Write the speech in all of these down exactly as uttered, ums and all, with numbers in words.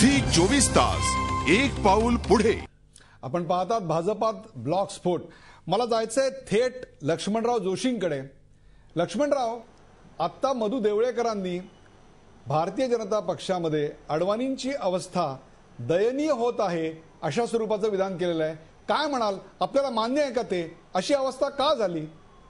Zee चोवीस तास एक पाऊल पुढे। आपण पाहतात भाजपात ब्लॉक स्फोट। मला जायचंय थेट लक्ष्मणराव जोशींकडे। लक्ष्मणराव, आता मधु देवळेकरांनी भारतीय जनता पक्षामध्ये अडवाणींची अवस्था दयनीय होत आहे अशा स्वरूपाचं विधान केलेलं आहे। काय म्हणाल, आपल्याला मान्य आहे का ते? अशी अवस्था का झाली?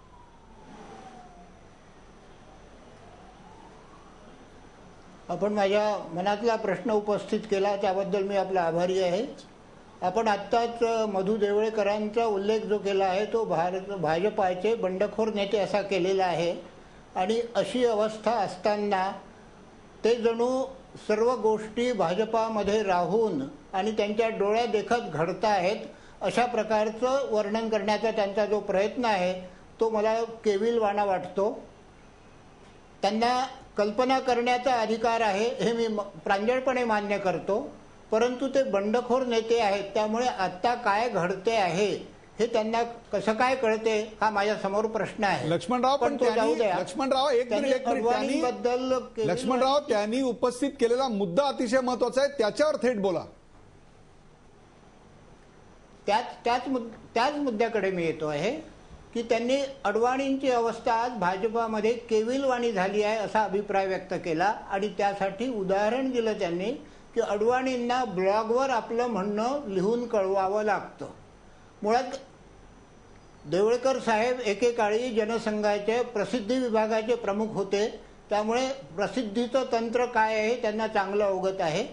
आपण माझ्या मनातला प्रश्न उपस्थित केला त्याबद्दल मी आपला आभारी आहे। आपण आत्ताच मधु देवळेकरांचा उल्लेख जो केला आहे तो भारत भाजपाचे बंडखोर नेते असा केलेला आहे आणि अशी अवस्था असताना ते जणू सर्व गोष्टी भाजपामध्ये राहून आणि त्यांच्या डोळ्या देखत घडत आहेत अशा प्रकारचं वर्णन करण्याचा त्यांचा जो प्रयत्न आहे तो मला केविलवाणा वाटतो। त्यांना कल्पना करण्याचा अधिकार आहे हे मी प्रांजळपणे मान्य करतो, परंतु ते बंडखोर नेते आहेत त्यामुळे आता काय घडते आहे हे त्यांना कसं काय कळते हा माझ्या समोर प्रश्न आहे। लक्ष्मणराव पण लक्ष्मणराव एक मिनिट बद्दल लक्ष्मणराव त्यांनी उपस्थित केलेला मुद्दा अतिशय महत्त्वाचा आहे, त्याच्यावर थेट बोला। त्याच त्याच त्याच मुद्द्याकडे मी येतो आहे की त्यांनी अडवाणींची अवस्था आज भाजपामध्ये केविलवाणी झाली आहे असा अभिप्राय व्यक्त केला आणि त्यासाठी उदाहरण दिलं त्यांनी की अडवाणींना ब्लॉगवर आपलं म्हणणं लिहून कळवावं लागतं। मुळात देवळेकर साहेब एकेकाळी जनसंघाचे प्रसिद्धी विभागाचे प्रमुख होते, त्यामुळे प्रसिद्धीचं तंत्र काय आहे त्यांना चांगलं अवगत आहे।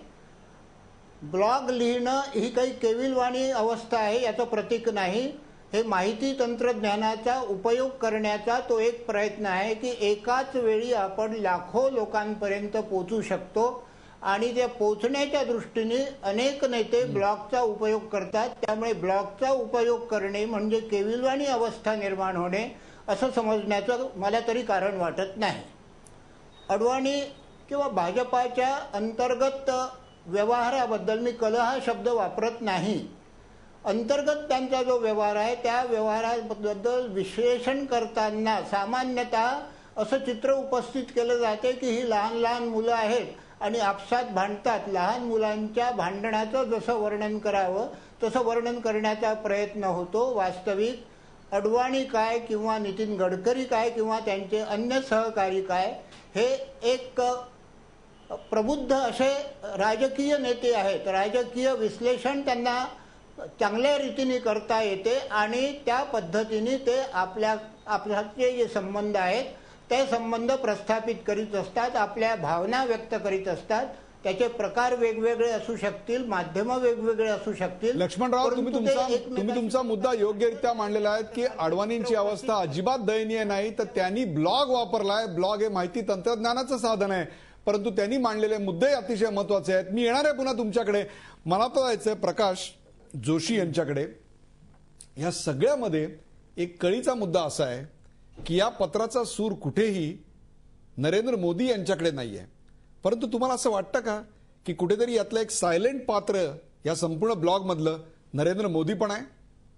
ब्लॉग लिहिणं ही काही केविलवाणी अवस्था आहे याचं प्रतीक नाही, हे माहिती तंत्रज्ञानाचा उपयोग करण्याचा तो एक प्रयत्न आहे की एकाच वेळी आपण लाखो लोकांपर्यंत पोहोचू शकतो आणि त्या पोहोचण्याच्या दृष्टीने अनेक नेते ब्लॉगचा उपयोग करतात, त्यामुळे ब्लॉगचा उपयोग करणे म्हणजे केविलवाणी अवस्था निर्माण होणे असं समजण्याचं मला तरी कारण वाटत नाही। अडवाणी किंवा भाजपाच्या अंतर्गत व्यवहाराबद्दल मी कलह हा शब्द वापरत नाही। अंतर्गत त्यांचा जो व्यवहार आहे त्या व्यवहाराबद्दल विश्लेषण करताना सामान्यतः असं चित्र उपस्थित केलं जाते की ही लहान लहान मुलं आहेत आणि आपसात भांडतात। लहान मुलांच्या भांडणाचं जसं वर्णन करावं तसं वर्णन करण्याचा प्रयत्न होतो। वास्तविक अडवाणी काय किंवा नितीन गडकरी काय किंवा त्यांचे अन्य सहकारी काय हे एक प्रबुद्ध असे राजकीय नेते आहेत। राजकीय विश्लेषण त्यांना चांगल्या रीतीने करता येते आणि त्या पद्धतीने ते आपल्या आपल्याचे जे संबंध आहेत ते संबंध प्रस्थापित करीत असतात, आपल्या भावना व्यक्त करीत असतात। त्याचे प्रकार वेगवेगळे असू शकतील, माध्यम वेगवेगळे असू शकतील। लक्ष्मणराव, तुम्ही तुमचा तुम्ही तुमचा मुद्दा योग्यरित्या मांडलेला आहे की अडवाणींची अवस्था अजिबात दयनीय नाही, तर त्यांनी ब्लॉग वापरलाय। ब्लॉग हे माहिती तंत्रज्ञानाचं साधन आहे, परंतु त्यांनी मांडलेले मुद्दे अतिशय महत्त्वाचे आहेत। मी येणार आहे पुन्हा तुमच्याकडे। मला तर जायचंय प्रकाश जोशी यांच्याकडे। या सगळ्यामध्ये एक कळीचा मुद्दा असा आहे की या पत्राचा सूर कुठेही नरेंद्र मोदी यांच्याकडे नाहीये, परंतु तुम्हाला असं वाटतं का की कुठेतरी यातलं एक सायलेंट पात्र या संपूर्ण ब्लॉग मधलं नरेंद्र मोदी पण आहे?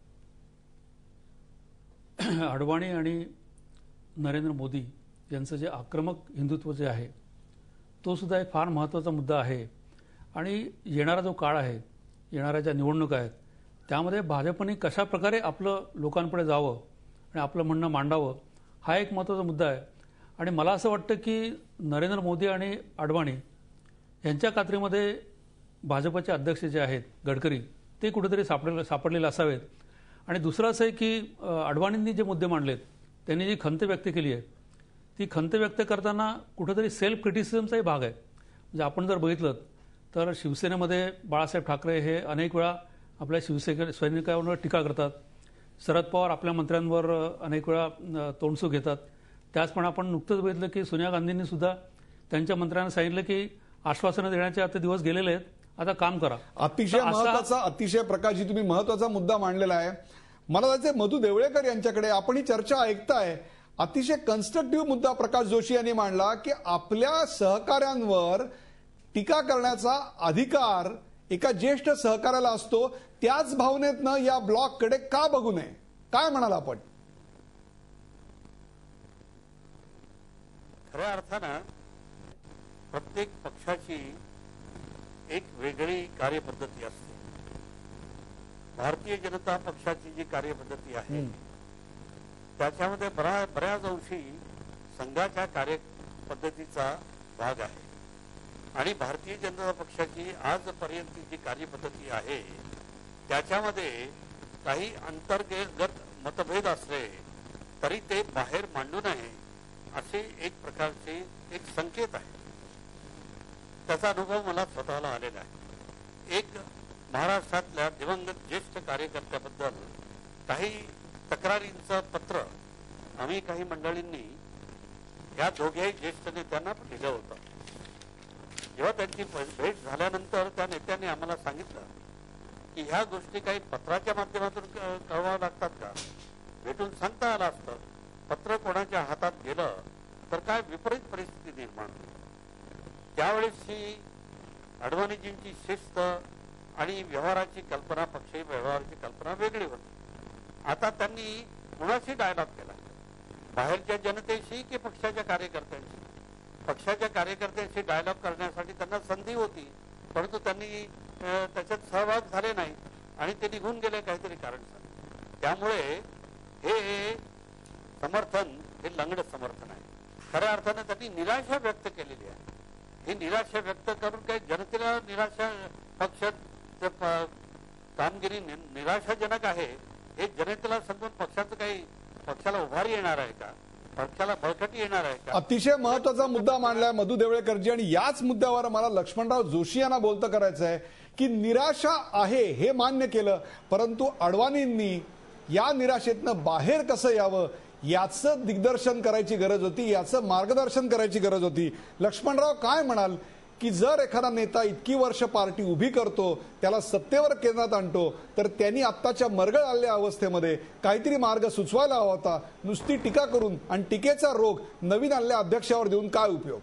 अडवाणी आणि नरेंद्र मोदी यांचं जे आक्रमक हिंदुत्व जे आहे तो सुद्धा एक फार महत्त्वाचा मुद्दा आहे आणि येणारा जो काळ आहे, येणाऱ्या ज्या निवडणुका आहेत त्यामध्ये भाजपने कशा प्रकारे आपलं लोकांपुढे जावं आणि आपलं म्हणणं मांडावं हा एक महत्त्वाचा मुद्दा आहे। आणि मला असं वाटतं की नरेंद्र मोदी आणि अडवाणी यांच्या कात्रीमध्ये भाजपचे अध्यक्ष जे आहेत गडकरी ते कुठेतरी सापडले सापडलेले असावेत। आणि दुसरं असं आहे की अडवाणींनी जे मुद्दे मांडलेत, त्यांनी जी खंत व्यक्त केली आहे ती खंत व्यक्त करताना कुठेतरी सेल्फ क्रिटिसिझमचाही भाग आहे। म्हणजे आपण जर बघितलं तर शिवसेनेमध्ये बाळासाहेब ठाकरे हे अनेक वेळा आपल्या शिवसेने सैनिकांवर टीका करतात, शरद पवार आपल्या मंत्र्यांवर अनेक वेळा तोंडसूक घेतात। त्याचप्रमाणे आपण नुकतंच बघितलं की सोनिया गांधींनी सुद्धा त्यांच्या मंत्र्यांना सांगितलं की आश्वासनं देण्याचे आता दिवस गेलेले आहेत, आता काम करा। अतिशय महत्त्वाचा अतिशय प्रकाशजी तुम्ही महत्त्वाचा मुद्दा मांडलेला आहे। मला जायचंय मधु देवळेकर यांच्याकडे। आपण ही चर्चा ऐकताय, अतिशय कन्स्ट्रक्टिव्ह मुद्दा प्रकाश जोशी यांनी मांडला की आपल्या सहकाऱ्यांवर टीका करण्याचा अधिकार एका ज्येष्ठ सहकार्याला असतो, त्याच भावनेतनं या ब्लॉककडे का बघू नये? काय म्हणाल आपण? खऱ्या अर्थानं प्रत्येक पक्षाची एक वेगळी कार्यपद्धती असते. भारतीय जनता पक्षाची जी कार्यपद्धती आहे त्याच्यामध्ये बरा बऱ्याच अंशी संघाच्या कार्यपद्धतीचा भाग आहे. आणि भारतीय जनता पक्षाची आजपर्यंतची जी कार्यपद्धती आहे त्याच्यामध्ये काही अंतर्गत मतभेद असले तरी ते बाहेर मांडू नये असे एक प्रकारचे एक संकेत आहे. त्याचा अनुभव मला स्वतःला आलेला आहे. एक महाराष्ट्रातल्या दिवंगत ज्येष्ठ कार्यकर्त्याबद्दल काही तक्रारींचं पत्र आम्ही काही मंडळींनी या दोघेही ज्येष्ठ नेत्यांना लिहिलं होतं. जेव्हा त्यांची भेट झाल्यानंतर त्या नेत्यांनी आम्हाला सांगितलं की ह्या गोष्टी काही पत्राच्या माध्यमातून कळवाव्या लागतात का, भेटून सांगता आलं असतं. पत्र कोणाच्या हातात गेलं तर काय विपरीत परिस्थिती निर्माण होईल. त्यावेळेसची अडवाणीजींची शिस्त आणि व्यवहाराची कल्पना, पक्षी व्यवहाराची कल्पना वेगळी होती. आता त्यांनी कुणाशी डायलॉग केला, बाहेरच्या जनतेशी की पक्षाच्या कार्यकर्त्यांशी. पक्षाच्या कार्यकर्त्यांशी डायलॉग करण्यासाठी त्यांना संधी होती, परंतु त्यांनी त्याच्यात सहभाग झाले नाही आणि ते निघून गेले काहीतरी कारण झालं. त्यामुळे हे समर्थन हे लंगड समर्थन आहे. खऱ्या अर्थानं त्यांनी निराशा व्यक्त केलेली आहे. ही निराशा व्यक्त करून काही जनतेला निराशा, पक्ष कामगिरी निराशाजनक आहे हे जनतेला सांगून पक्षाचं काही पक्षाला उभारी येणार आहे का, पक्षाला बळकटी येणार आहे का? अतिशय महत्वाचा मुद्दा मांडलाय मधु देवळेकरजी. आणि याच मुद्द्यावर मला लक्ष्मणराव जोशी यांना बोलतं करायचं आहे की निराशा आहे हे मान्य केलं, परंतु अडवाणींनी या निराशेतनं बाहेर कसं यावं याचं दिग्दर्शन करायची गरज होती, याचं मार्गदर्शन करायची गरज होती. लक्ष्मणराव काय म्हणाल की जर एखादा नेता इतकी वर्ष पार्टी उभी करतो, त्याला सत्तेवर केंद्रात आणतो, तर त्यांनी आत्ताच्या मरगळ आलेल्या अवस्थेमध्ये काहीतरी मार्ग सुचवायला हवा होता. नुसती टीका करून आणि टीकेचा रोग नवीन आलेल्या अध्यक्षावर देऊन काय उपयोग?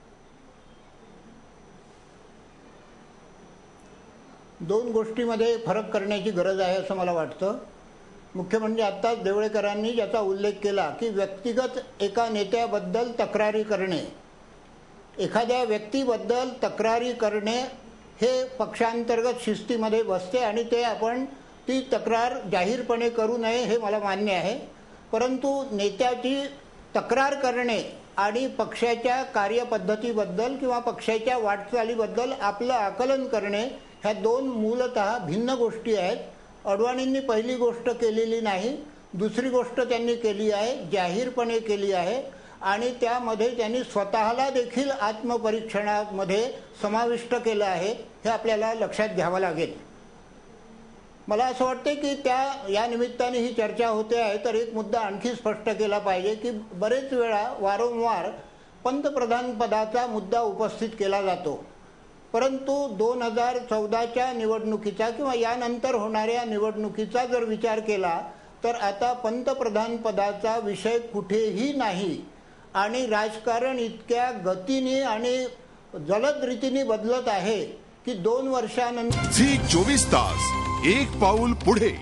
दोन गोष्टीमध्ये फरक करण्याची गरज आहे असं मला वाटतं. मुख्य म्हणजे आत्ताच देवळेकरांनी ज्याचा उल्लेख केला की व्यक्तिगत एका नेत्याबद्दल तक्रारी करणे, एखाद्या व्यक्तीबद्दल तक्रारी करणे हे पक्षांतर्गत शिस्तीमध्ये बसते आणि ते आपण ती तक्रार जाहीरपणे करू नये हे मला मान्य आहे. परंतु नेत्याची तक्रार करणे आणि पक्षाच्या कार्यपद्धतीबद्दल किंवा पक्षाच्या वाटचालीबद्दल आपलं आकलन करणे ह्या दोन मूलतः भिन्न गोष्टी आहेत. अडवाणींनी पहिली गोष्ट केलेली नाही, दुसरी गोष्ट त्यांनी केली आहे, जाहीरपणे केली आहे आणि त्यामध्ये त्यांनी स्वतःला देखील आत्मपरीक्षणामध्ये समाविष्ट केलं आहे. हे आपल्याला लक्षात घ्यावं लागेल. मला असं वाटतं की त्या या निमित्ताने ही चर्चा होते आहे तर एक मुद्दा आणखी स्पष्ट केला पाहिजे की बरेच वेळा वारंवार पंतप्रधान पदाचा मुद्दा उपस्थित केला जातो, परंतु दोन हजार चौदाच्या निवडणुकीचा किंवा यानंतर होणाऱ्या निवडणुकीचा जर विचार केला तर आता पंतप्रधान पदाचा विषय कुठेही नाही आणि राजकारण इतक्या गतीने आणि जलद रीतीने बदलत आहे की दोन वर्षानंतर झी चोवीस तास एक पाऊल पुढे.